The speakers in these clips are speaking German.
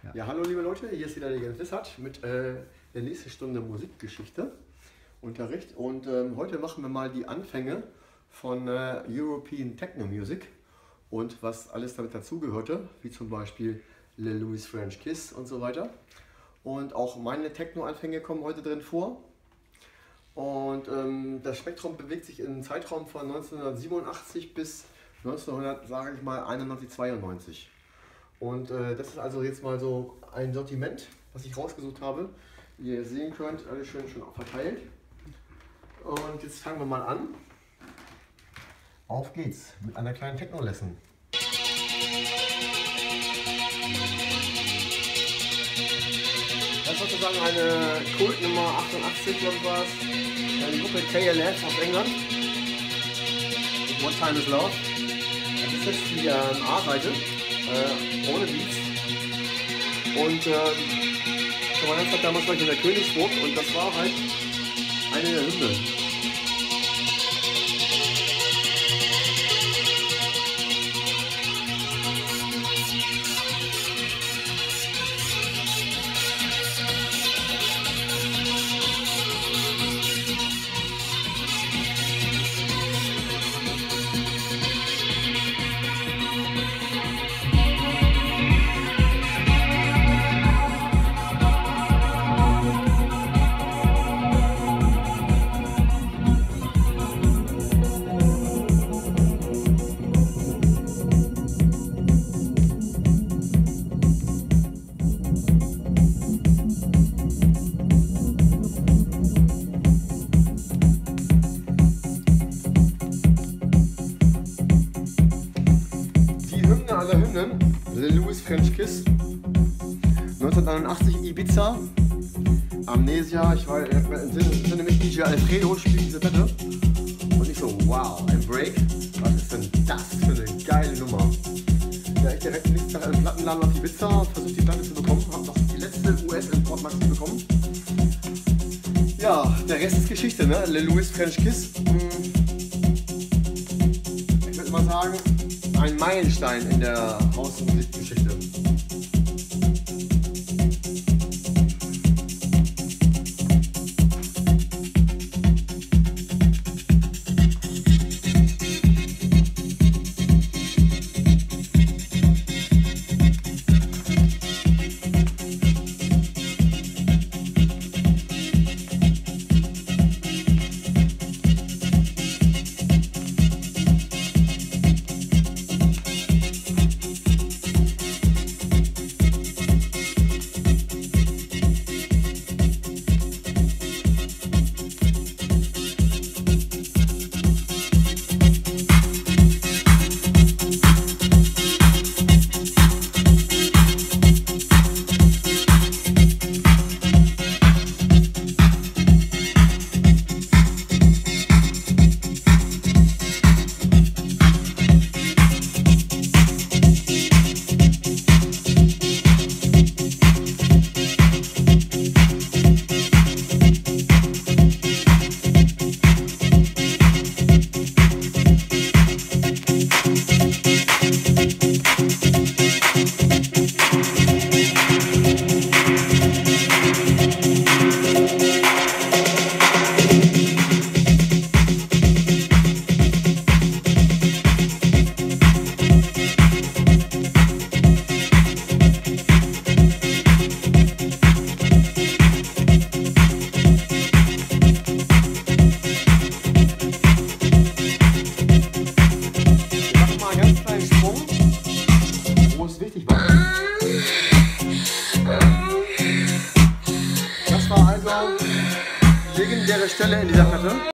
Ja, hallo liebe Leute, hier ist wieder der Jens Lissert mit der nächsten Stunde Musikgeschichte Unterricht und heute machen wir mal die Anfänge von European Techno Music und was alles damit dazugehörte, wie zum Beispiel Le Louis French Kiss und so weiter. Und auch meine Techno-Anfänge kommen heute drin vor. Und das Spektrum bewegt sich im Zeitraum von 1987 bis 1900, sage ich mal, 91, 92. Und das ist also jetzt mal so ein Sortiment, was ich rausgesucht habe. Wie ihr sehen könnt, alles schön schon verteilt. Und jetzt fangen wir mal an. Auf geht's mit einer kleinen Techno-Lesson. Das ist sozusagen eine Kultnummer 88, glaube ich war es. Die Gruppe KLF aus England. What Time Is Love. Das ist jetzt die A-Seite. Ohne Beats. Und zu meiner Zeit damals war ich in der Königsburg und das war halt eine der Hymnen. Aller Hymnen, Le Louis French Kiss, 1989 Ibiza, Amnesia, ich war im nämlich DJ Alfredo spielt diese Platte und ich so, wow, ein Break, was ist denn das für eine geile Nummer? Ja, ich direkt nächsten Tag einen Plattenladen auf Ibiza und versucht die Platte zu bekommen, habe noch die letzte US-Import-Max bekommen. Ja, der Rest ist Geschichte, ne? Le Louis French Kiss. Ich würde mal sagen, ein Meilenstein in der Hausmusikgeschichte. Wichtig war. Das war also legendäre Stelle in dieser Platte.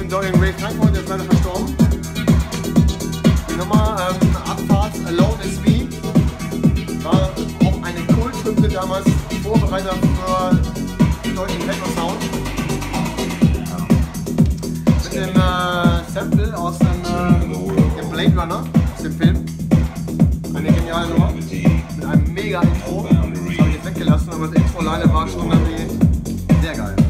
Dorian Gray Frankfurt, der ist leider verstorben. Die Nummer Abfahrt Alone is Me war auch eine Kulthymne damals, Vorbereiter für den deutschen Techno-Sound. Mit dem Sample aus dem Blade Runner, aus dem Film. Eine geniale Nummer. Mit einem mega Intro. Das habe ich jetzt weggelassen, aber das Intro alleine war schon irgendwie sehr geil.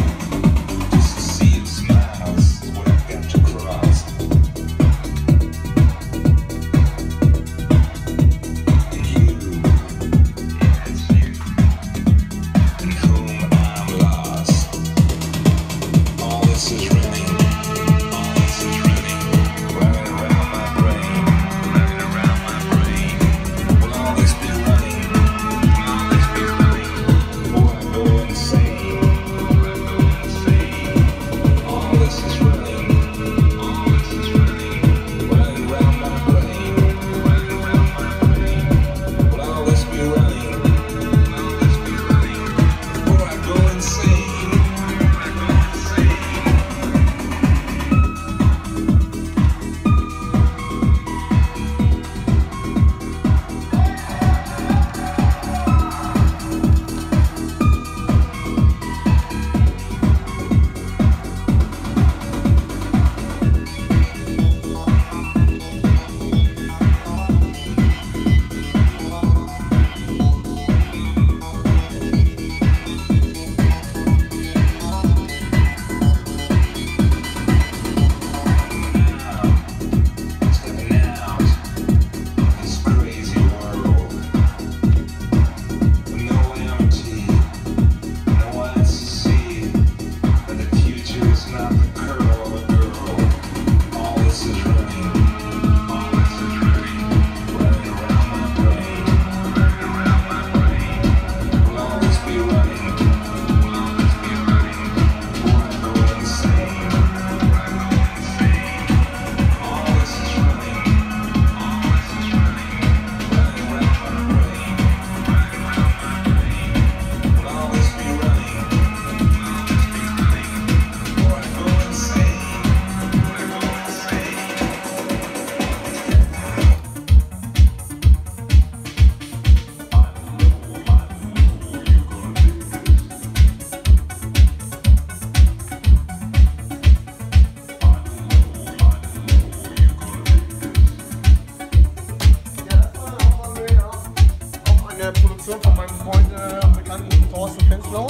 Produktion von meinem Freund, bekannten Thorsten Fenslau.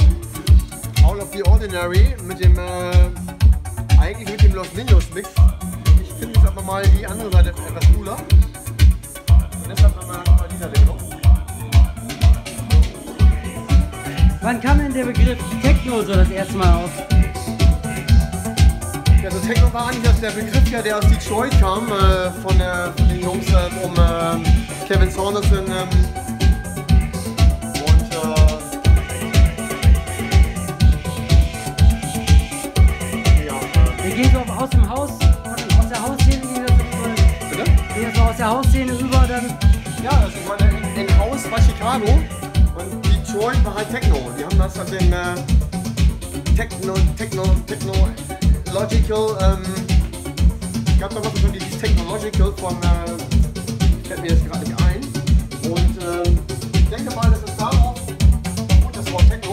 Out of the Ordinary mit dem, eigentlich mit dem Los Niños Mix. Ich finde jetzt aber mal die andere Seite etwas cooler. Und deshalb mal dieser Regelung. Wann kam denn der Begriff Techno so das erste Mal auf? Ja, so Techno war eigentlich der Begriff, ja, der aus Detroit kam, von den Jungs um Kevin Saunderson Der ging so aus dem Haus, aus der Hausszene ging das über. Bitte? Ging das so aus der Hausszene über dann? Ja, also ich meine, in Haus war Chicago und Detroit war halt Techno. Die haben das halt den Technological, gab da noch schon dieses Technological von, fällt mir jetzt gerade nicht ein. Und ich denke mal, das ist darauf, gut, das Wort Techno.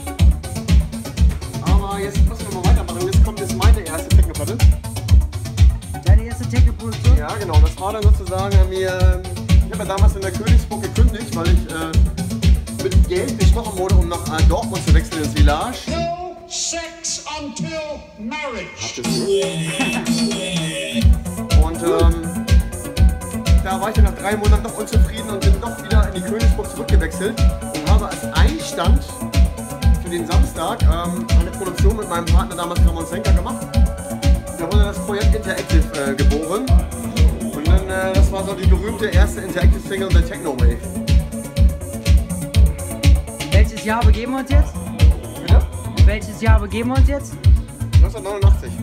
Aber jetzt müssen wir mal weitermachen. Jetzt kommt jetzt meine erste Techno-Platte. Deine erste Techno-Produktion? Ja, genau. Das war dann sozusagen ich habe ja damals in der Königsburg gekündigt, weil ich mit Geld bestochen wurde, um nach Dortmund zu wechseln ins Village. No sex until marriage. Und da war ich dann nach 3 Monaten noch unzufrieden und bin doch wieder in die Königsburg zurückgewechselt und habe als Einstand für den Samstag eine Produktion mit meinem Partner damals Ramon Senker gemacht. Da wurde das Projekt Interactive geboren. Und dann, das war so die berühmte erste Interactive Single der Techno Wave. Welches Jahr begeben wir uns jetzt? Bitte? Welches Jahr begeben wir uns jetzt? 1989.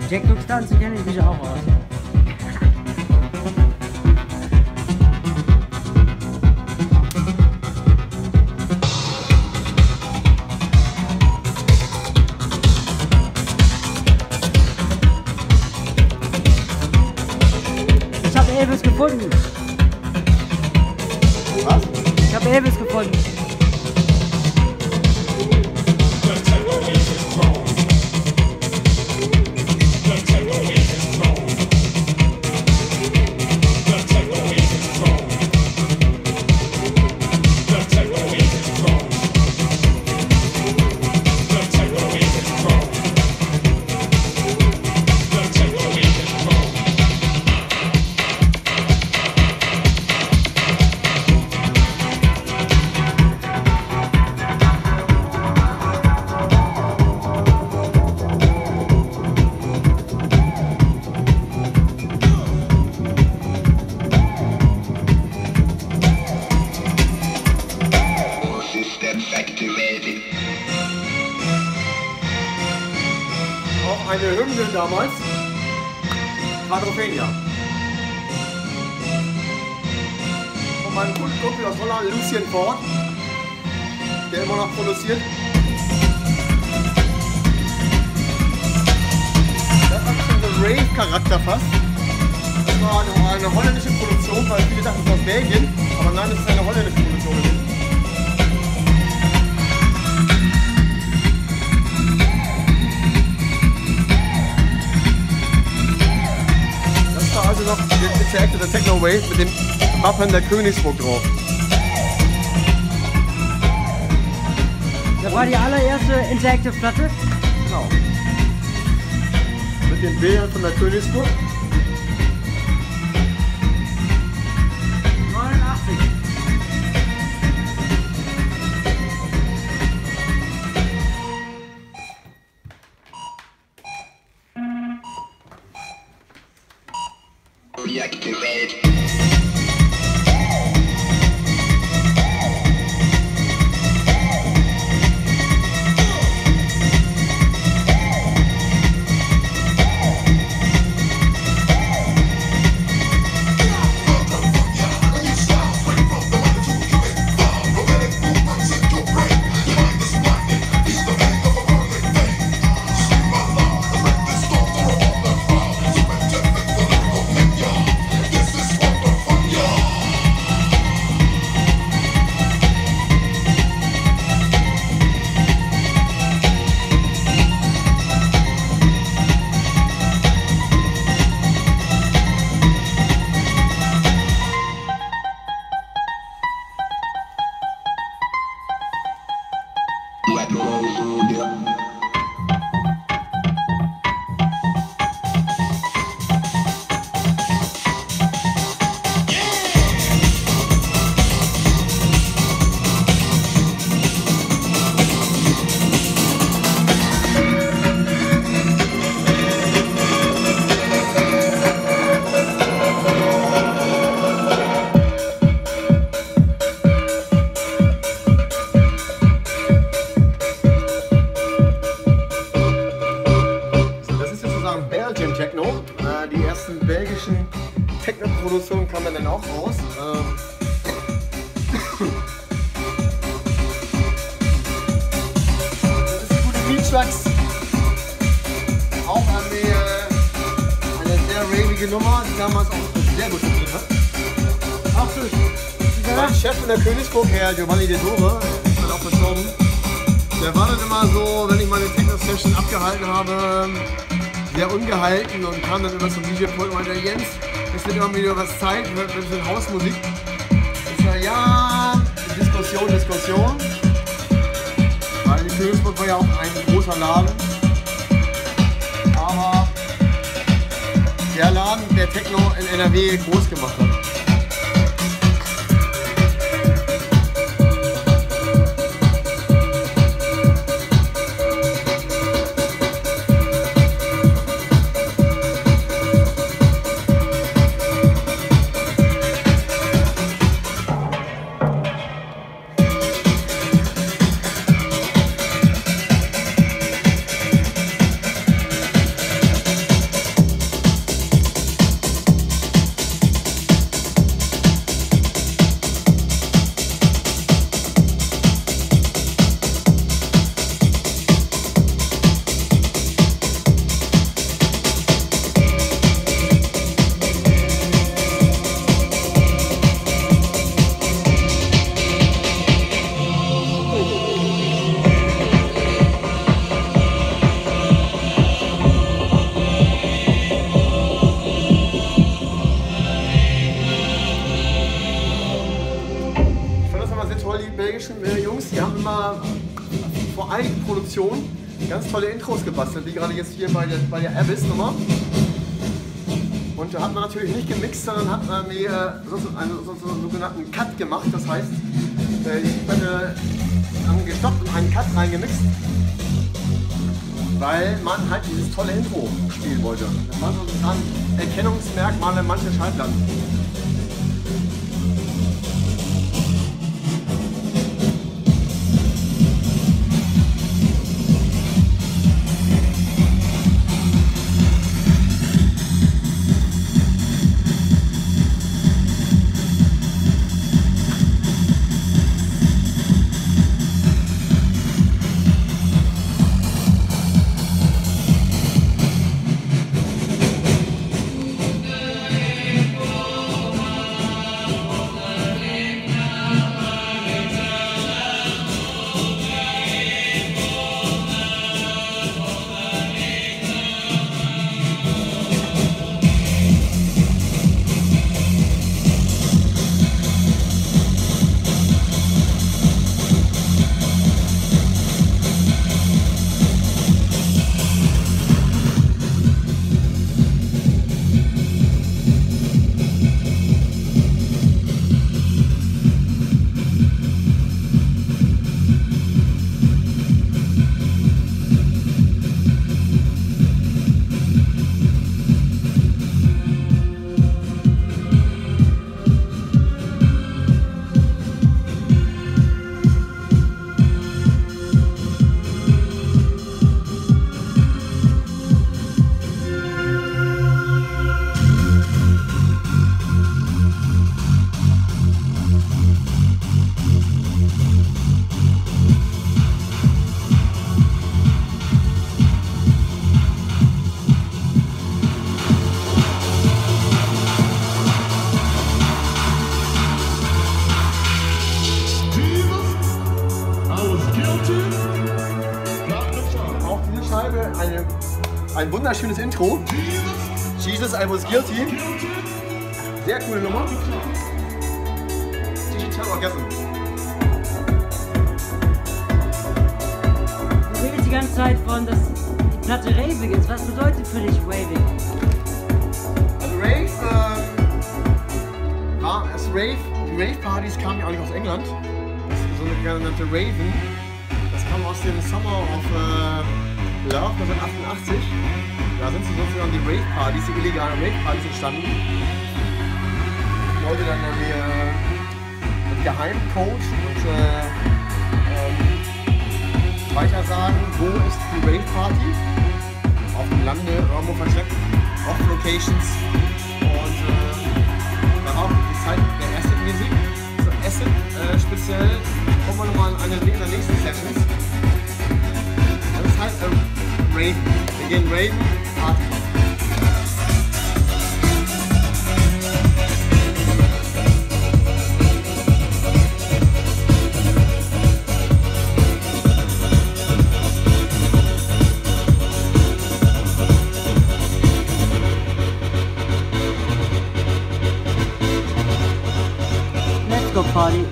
Techno-Tanzen kenne ich mich auch aus. Ich habe Elvis gefunden. Was? Ich habe Elvis gefunden. Auch eine Hymne damals. Quadrophenia. Von meinem guten Kumpel aus Holland, Lucien Ford, der immer noch produziert. Das hat schon so einen Rave-Charakter fast. Das war eine holländische Produktion, weil viele dachten, es ist aus Belgien, aber nein, es ist eine holländische Produktion gewesen. Das war also noch der Techno Wave mit dem Wappen der Königsburg drauf. Das war die allererste Interactive-Platte. Genau. Mit den Bildern von der Königsburg. 89. Reactivate. Belgian Techno. Die ersten belgischen Techno-Produktionen kamen dann auch raus. Das ist die gute Beattracks. Auch eine sehr ravige Nummer, die damals auch sehr gut funktioniert hat. Ach du, Mein Chef in der Königsburg, Herr Giovanni De Dore, ist dann auch verstorben. Der war dann immer so, wenn ich meine Techno-Session abgehalten habe, sehr ungehalten und kam dann immer zum DJ-Pult und meinte, Jens, es wird immer wieder was Zeit, wir sind Hausmusik. Ich sage, ja, Diskussion. Weil die Königsburg war ja auch ein großer Laden. Aber der Laden, der Techno in NRW groß gemacht hat. toll, die belgischen Jungs, die haben immer vor einigen Produktionen ganz tolle Intros gebastelt, wie gerade jetzt hier bei der Abyss Nummer. Und da hat man natürlich nicht gemixt, sondern hat man mir einen sogenannten Cut gemacht. Das heißt, die haben gestoppt und einen Cut reingemixt, weil man halt dieses tolle Intro spielen wollte. Das war so ein Erkennungsmerkmal in manchen Schallplatten. Ein wunderschönes Intro. Jesus, I was guilty. Sehr coole Nummer. Digital Orgasm. Du redest die ganze Zeit von, dass die Platte Raving ist. Was bedeutet für dich Raving? Also die Rave-Partys kamen ja auch nicht aus England. Das ist so eine sogenannte Raven. Das kam aus dem Summer of Love 1988. Da sind sozusagen die Rave-Partys, die illegalen Rave-Partys entstanden. Leute dann mit geheimen Coach und weiter sagen, wo ist die Rave-Party? Auf dem Lande, irgendwo versteckt, Off-Locations und darauf die Zeit der Acid-Musik. Also Acid speziell kommen wir nochmal in einer der nächsten Sessions. Das ist halt Raven. Wir gehen Raven Party. Let's go party.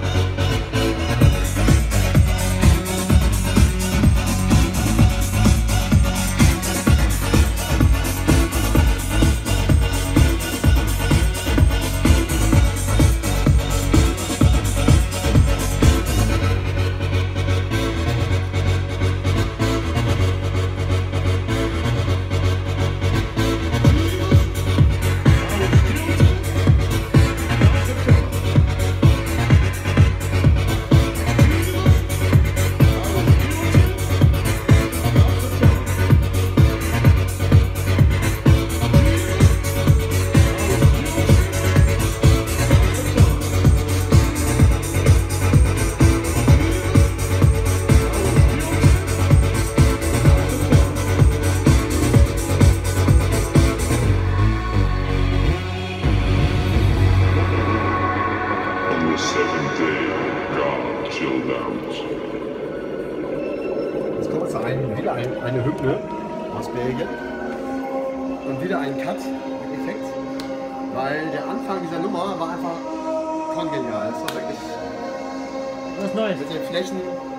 Jetzt kommen wir zu wieder eine Hymne aus Belgien und wieder ein Cut-Effekt, weil der Anfang dieser Nummer war einfach kongenial. Es war wirklich Was Neues? Mit den Flächen.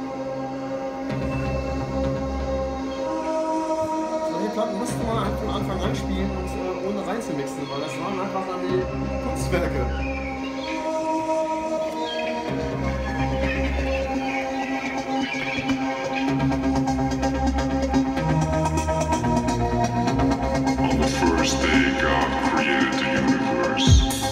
Solche Platten musste man halt von Anfang an spielen und ohne reinzumixen, weil das waren einfach dann die Kunstwerke. On the first day, God created the universe.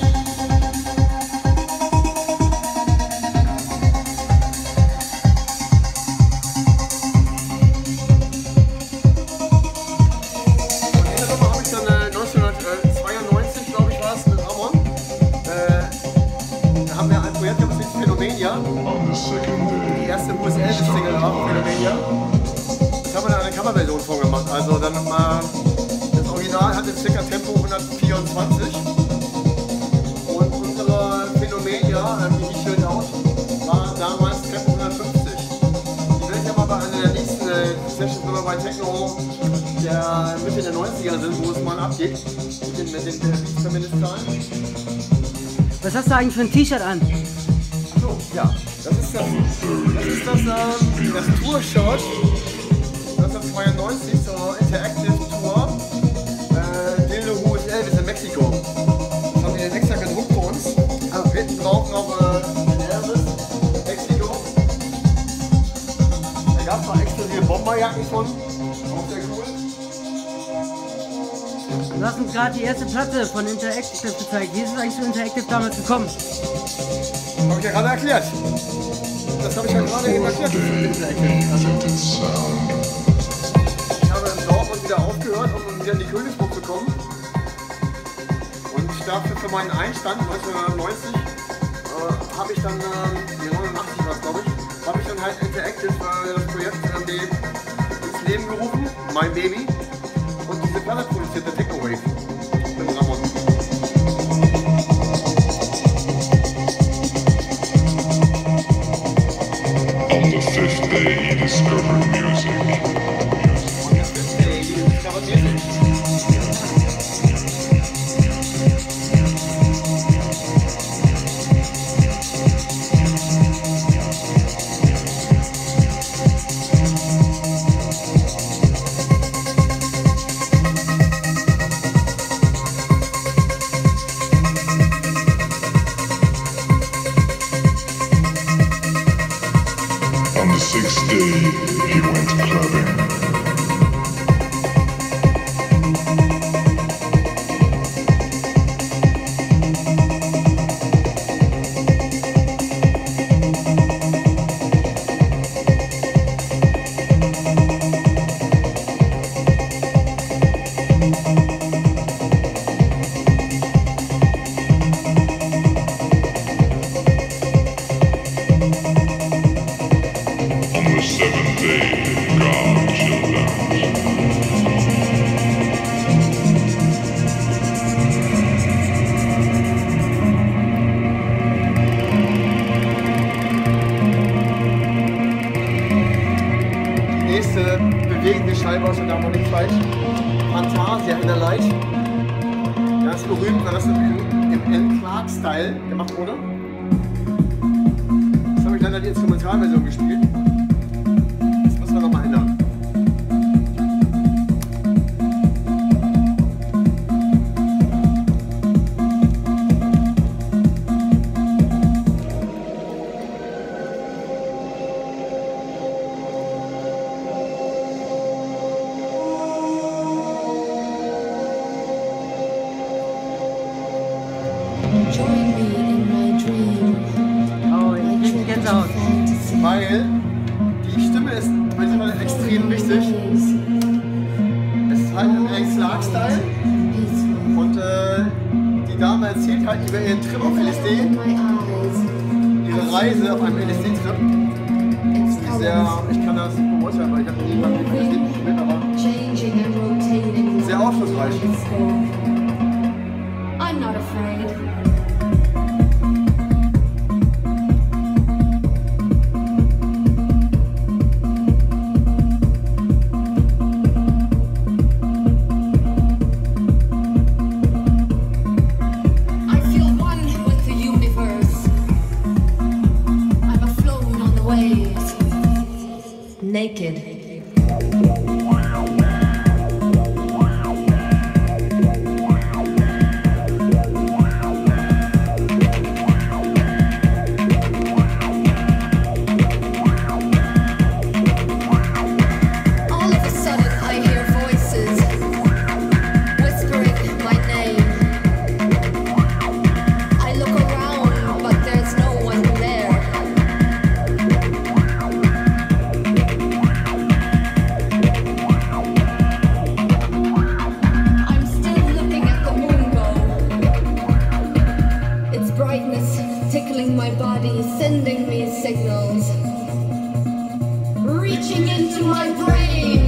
Die erste US-Elvis-Single war Phänomenia. Das haben wir dann eine Coverversion von gemacht. Also dann mal, das Original hatte ca. Tempo 124 und unsere Phänomenia, wie die schön aus, war damals Tempo 150. Die will ich aber bei einer der nächsten Sessions, wenn wir bei Techno der Mitte der 90er sind, wo es mal abgeht, mit den Beats-Feministalen. Was hast du eigentlich für ein T-Shirt an? Ja, das ist das Tour-Shirt 1992 zur Interactive Tour Dildo Who is Elvis in Mexiko. Das haben wir extra gedruckt für uns. Hinten drauf noch Elvis, Mexiko. Da gab es noch exklusive Bomberjacken von. Auch sehr cool. Du hast uns gerade die erste Platte von Interactive gezeigt. Wie ist es eigentlich zu Interactive damals gekommen? Habe ich ja gerade erklärt. Das habe ich ja gerade eben erklärt. Ich habe in Dortmund wieder aufgehört, um wieder in die Königsburg zu kommen. Und dafür für meinen Einstand 1990 habe ich dann, 89 war es glaube ich, habe ich dann halt Interactive das Projekt ins Leben gerufen, mein Baby, und diese Platte produzierte Techno Wave mit Ramon. On the fifth day, he discovered music. On the sixth day, he went clubbing. On the seventh day, God chilled out. Die nächste bewegende Scheibe aus der Harmonik falsch. Fantasia in der Light. Ganz berühmt, war das im N. Clark-Style gemacht wurde. Das habe ich leider die Instrumentalversion gespielt. Das müssen wir nochmal ändern. Join me in my dream. Oh, ich krieg die Gänsehaut. Weil die Stimme ist bei dieser Platte extrem wichtig. Es ist halt im N. Clark-Style. Und die Dame erzählt halt über ihren Trip auf LSD, ihre Reise auf einem LSD-Trip. Ich kann das nicht beurteilen, weil ich habe nie beim LSD probiert, aber sehr aufschlussreich. I'm not afraid. I feel one with the universe. I'm a flown naked. All of a sudden I hear voices whispering my name. I look around, but there's no one there. I'm still looking at the moon go. Its brightness tickling my body, sending me signals. Reaching into my brain.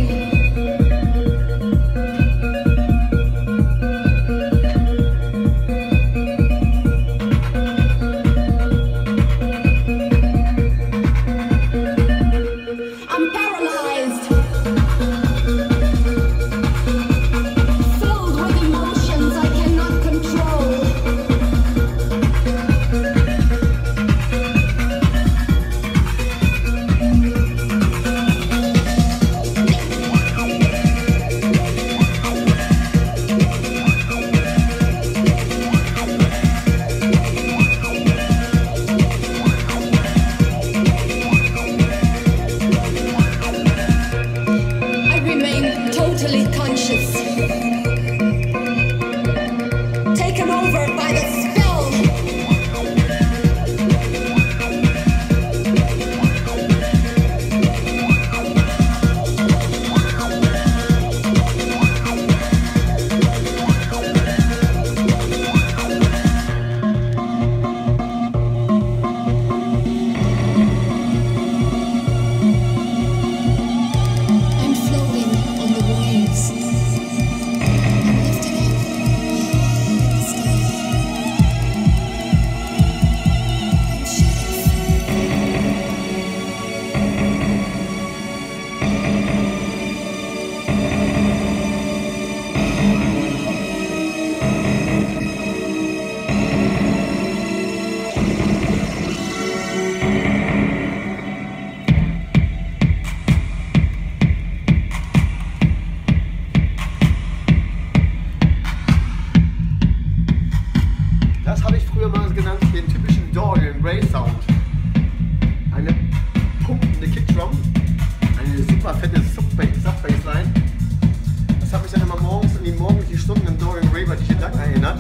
I'm paralyzed. Filled with emotions I cannot control. I remain totally conscious. Taken over by the spell. I'm floating on the waves. I'm lifted up in the sky. I'm shooting. Das habe ich früher mal genannt, den typischen Dorian Gray Sound. Eine pumpende Kickdrum, eine super fette Sub-Bassline. Das hat mich dann immer morgens in die morgendlichen Stunden im Dorian Gray bei DJ Duck erinnert.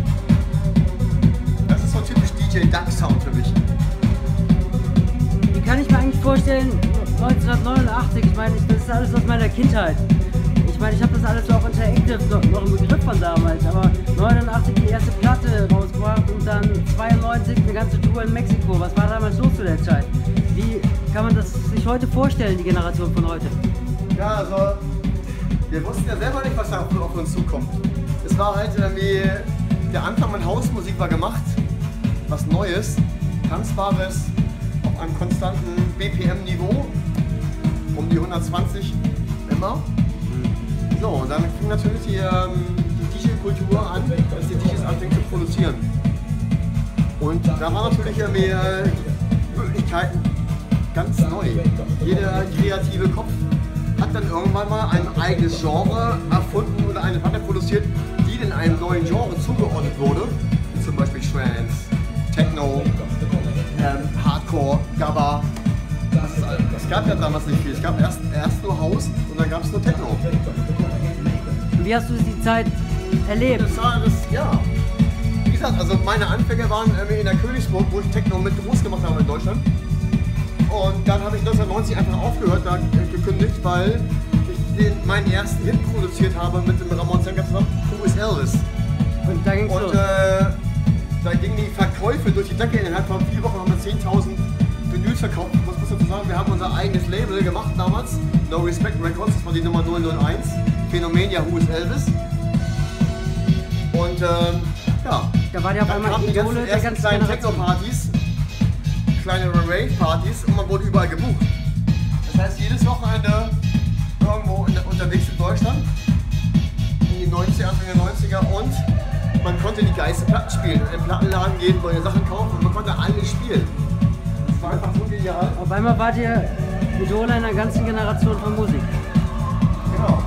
Das ist so typisch DJ Duck Sound für mich. Wie kann ich mir eigentlich vorstellen, 1989, ich meine, das ist alles aus meiner Kindheit. Ich meine, ich habe das alles so auf Interactive noch im Begriff von damals, aber 89 die erste Platte rausgebracht und dann 92 eine ganze Tour in Mexiko. Was war damals los zu der Zeit? Wie kann man das sich heute vorstellen, die Generation von heute? Ja, also wir wussten ja selber nicht, was da auf uns zukommt. Es war halt irgendwie, der Anfang von Hausmusik war gemacht, was Neues, Tanzbares, auf einem konstanten BPM-Niveau, um die 120 immer. So, und dann fing natürlich die DJ-Kultur an, dass die DJs anfingen zu produzieren. Und da waren natürlich mehr Möglichkeiten ganz neu. Jeder kreative Kopf hat dann irgendwann mal ein eigenes Genre erfunden oder eine Platte produziert, die in einem neuen Genre zugeordnet wurde. Wie zum Beispiel Trance, Techno, Hardcore, Gabba. Das gab ja damals nicht viel. Es gab erst nur House und dann gab es nur Techno. Wie hast du die Zeit erlebt? Das war das, ja. Wie gesagt, also meine Anfänge waren in der Königsburg, wo ich Techno mit groß gemacht habe in Deutschland. Und dann habe ich 1990 einfach aufgehört, da gekündigt, weil ich meinen ersten Hit produziert habe mit dem Ramon Senker zusammen, Who is Elvis? Und da ging's los. Da gingen die Verkäufe durch die Decke. Innerhalb von 4 Wochen haben wir 10.000 Vinyls verkauft. Ich muss dazu sagen, wir haben unser eigenes Label gemacht damals. No Respect Records, das war die Nummer 001. Phänomenia, Who is Elvis? Und ja, Da war die auf dann einmal kamen die Idole ganzen der ganzen kleinen Generation. Techno-Partys, kleine Rave-Partys und man wurde überall gebucht. Das heißt, jedes Wochenende irgendwo unterwegs in Deutschland, in die 90er, Anfang der 90er, und man konnte die geilsten Platten spielen. In den Plattenladen gehen, neue Sachen kaufen und man konnte alles spielen. Das war einfach so genial. Auf einmal wart ihr Idole einer ganzen Generation von Musik. Genau.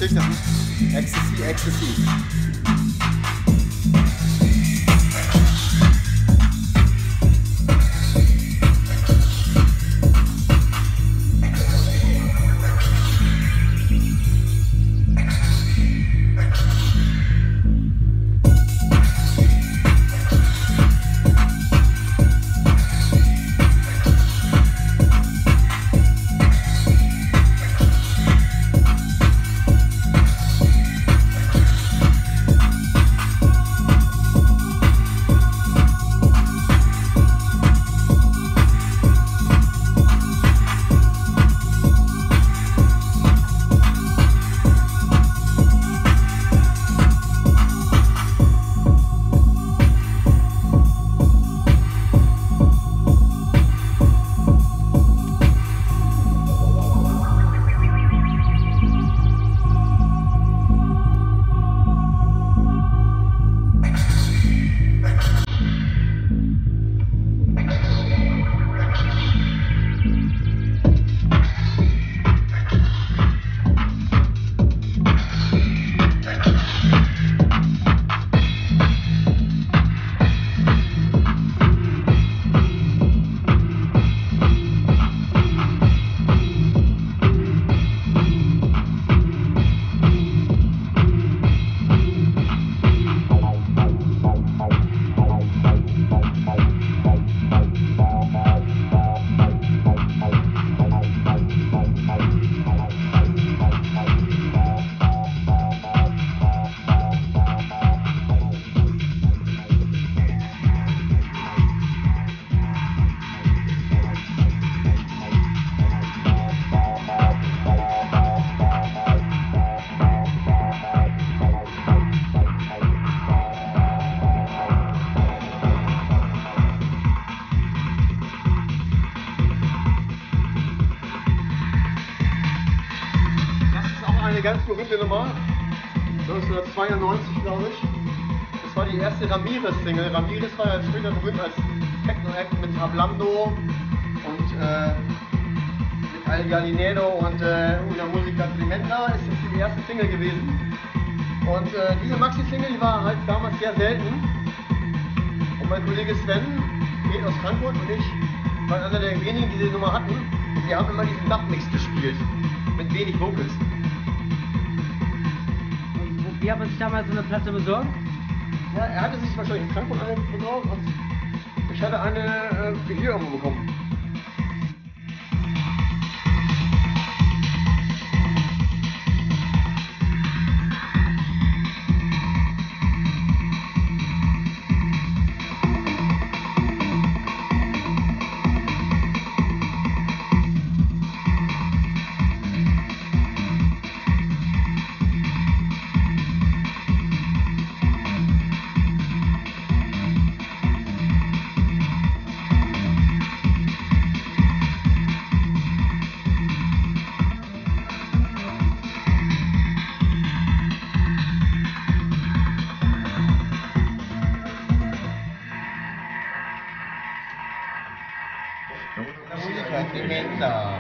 Musik, das ist Ecstasy, Ecstasy. Eine ganz berühmte Nummer, 1992 glaube ich. Das war die erste Ramirez-Single. Ramirez war ja später berühmt als Techno-Act mit Hablando und mit Al Galinero und una Musica Tremenda. Ist das die erste Single gewesen. Und diese Maxi-Single, die war halt damals sehr selten. Und mein Kollege Sven, geht aus Frankfurt, und ich waren einer der wenigen, die diese Nummer hatten. Und wir haben immer diesen Dub-Mix gespielt, mit wenig Vocals. Wie hat man sich damals so eine Platte besorgt? Ja, er hatte sich wahrscheinlich in Frankfurt eine besorgt und ich hatte eine hier irgendwo bekommen. Musica tremenda.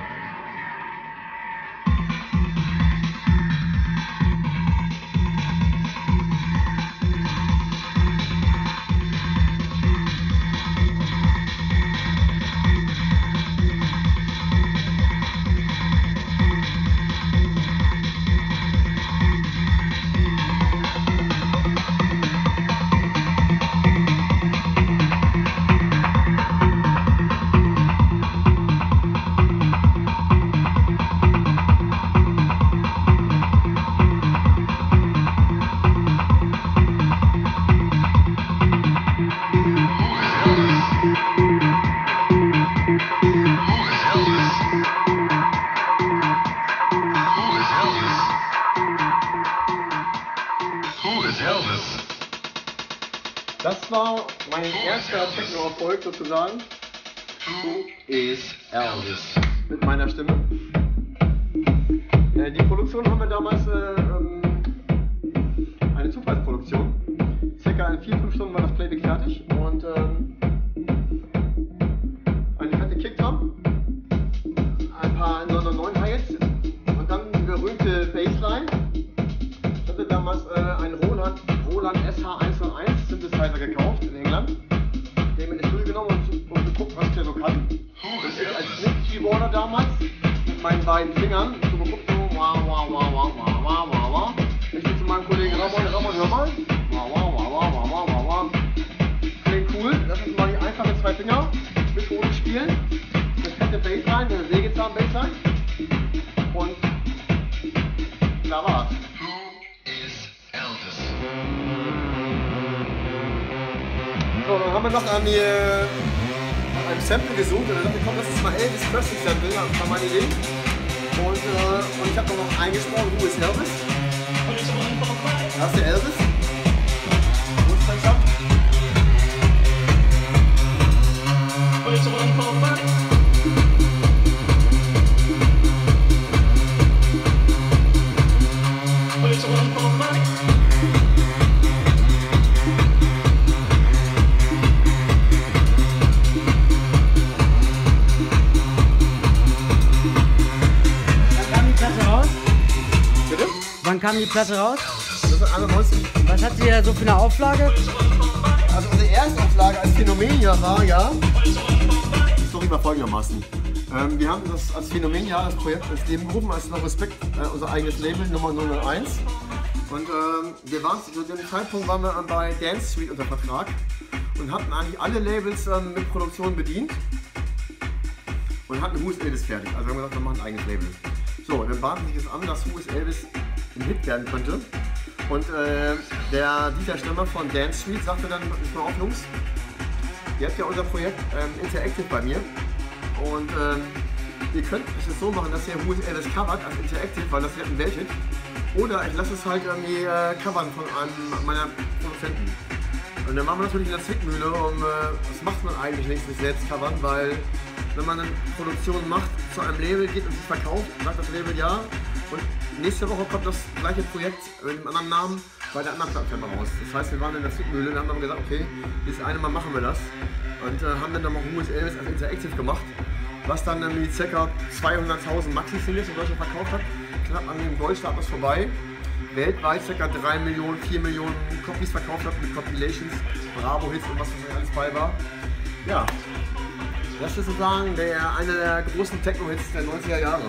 Das war mein erster Techno-Erfolg sozusagen. Who is Elvis? Mit meiner Stimme. Die Produktion haben wir damals eine Zufallsproduktion. Circa in 4-5 Stunden war das Playback fertig und eine fette Kickdrum, ein paar 909 Hi-Hats und dann die berühmte Bassline meinen beiden Fingern. So geguckt, so, wow, wow, wow, wow, wow, wow, wow, wow. Ich bin zu meinem Kollegen Ramon, hör mal. Wow, wow, wow, wow, wow, wow, wow, wow. Klingt cool. Lass uns mal die einfach mit 2 Fingern bis oben spielen. Eine fette Bassline, eine Sägezahn-Bassline. Und da war's. So, dann haben wir noch an einem Sample gesucht und dann dachte ich, komm, lass uns mal Elvis Presley Sample, das war meine Idee. Und ich habe noch eingesprochen, Who is Elvis? Da ist der Elvis. Wo ist dein Song? Wann kam die Platte raus? Das ist 91. Was hat sie da so für eine Auflage? Also unsere Erstauflage als Phänomenia war ja, die Story war folgendermaßen. Wir haben das als Phänomenia, das Projekt ins Leben gerufen, als noch Respekt, unser eigenes Label Nummer 001. Und wir waren zu dem Zeitpunkt waren wir bei Dance Street unter Vertrag und hatten eigentlich alle Labels mit Produktion bedient und hatten Who is Elvis fertig. Also wir haben gesagt, wir machen ein eigenes Label. So, dann baten sich das an, dass Who is Elvis ein Hit werden könnte. Und der Dieter Stemmer von Dance Street sagte dann, pass mal auf Jungs, ihr habt ja unser Projekt Interactive bei mir und ihr könnt es so machen, dass ihr Who is Elvis covert als Interactive, weil das wird ein Welthit. Oder ich lasse es halt irgendwie covern von einem meiner Produzenten. Und dann waren wir natürlich in der Zwickmühle, das macht man eigentlich nicht, sich selbst covern, weil wenn man eine Produktion macht, zu einem Label geht und sich verkauft, sagt das Label ja. Und nächste Woche kommt das gleiche Projekt mit einem anderen Namen bei der anderen Plattform raus. Das heißt, wir waren in der Zwickmühle und haben dann gesagt, okay, dieses eine Mal machen wir das. Und haben dann nochmal Who is Elvis als Interactive gemacht, was dann irgendwie ca. 200.000 Maxi-Singles in Deutschland verkauft hat. Knapp an dem Goldstatus vorbei. Weltweit ca. 3 Millionen, 4 Millionen Copies verkauft hat mit Compilations, Bravo-Hits und was alles bei war. Ja, das ist sozusagen einer der großen Techno-Hits der 90er Jahre.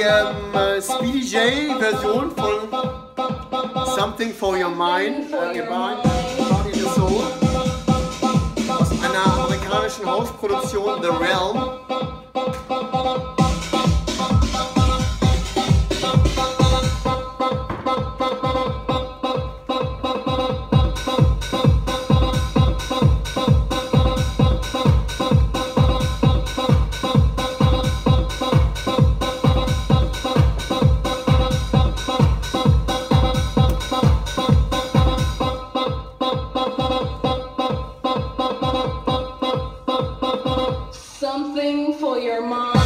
Speedy J-Version von Something for Your Mind, Body and Soul, aus einer amerikanischen Hausproduktion, The Realm. Something for your mind.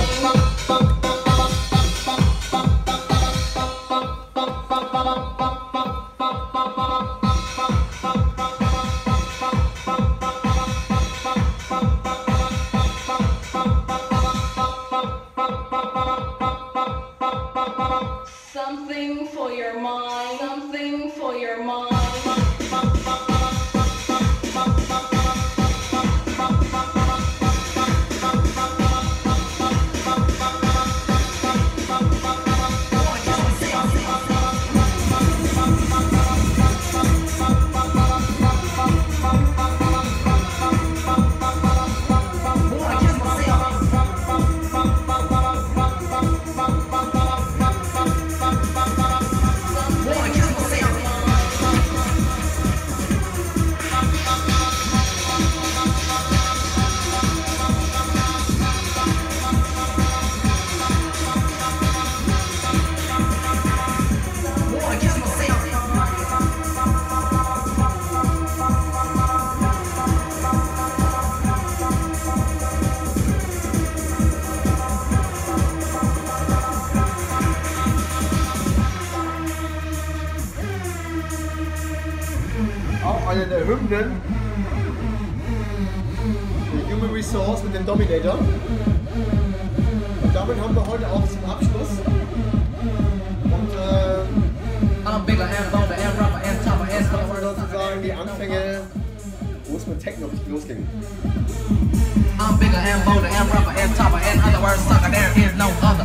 Something for your mind. Something for your mind. Auch eine der Hymnen, der Human Resource mit dem Dominator. Und damit haben wir heute auch zum Abschluss. Und das war sozusagen die Anfänge, wo es mit Techno richtig losging. I'm bigger and bolder and rougher and tougher. In other words, sucker, there is no other.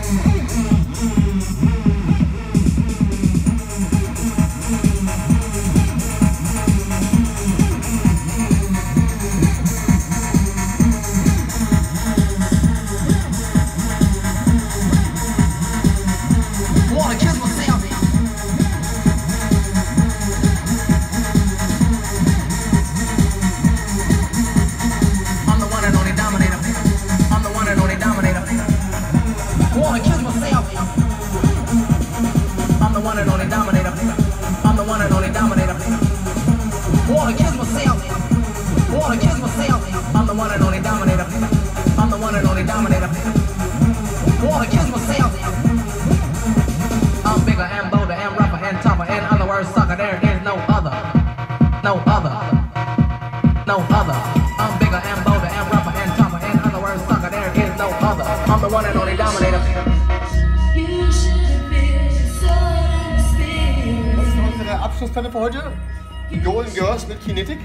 Abschlussplatte für heute. Golden Girls mit Kinetic.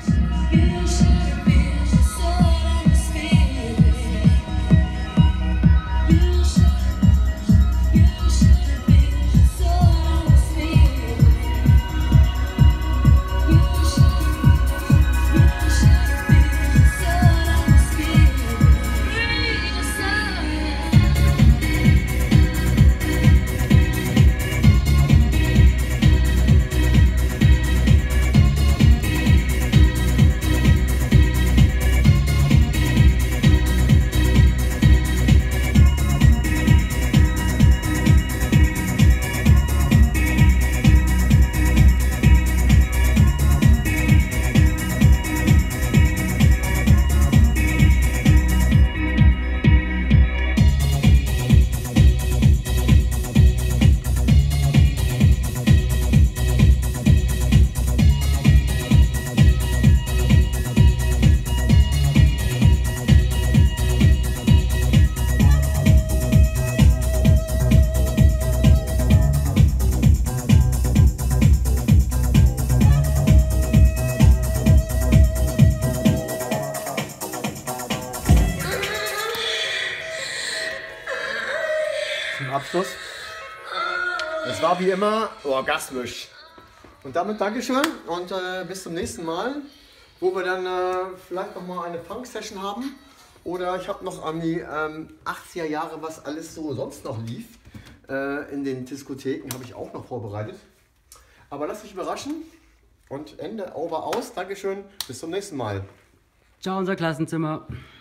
zum Abschluss. Es war wie immer orgasmisch. Und damit Dankeschön und bis zum nächsten Mal, wo wir dann vielleicht nochmal eine Funk-Session haben. Oder ich habe noch an die 80er Jahre, was alles so sonst noch lief. In den Diskotheken habe ich auch noch vorbereitet. Aber lasst euch überraschen und Ende, over, aus. Dankeschön, bis zum nächsten Mal. Ciao, unser Klassenzimmer.